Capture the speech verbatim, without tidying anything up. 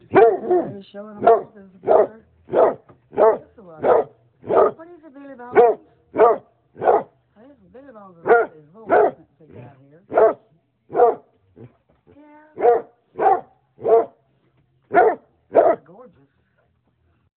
Are you showing them all this brother? That's the one. What is it, Billy Bones? Hey, Billy Bones is his voice that they got here.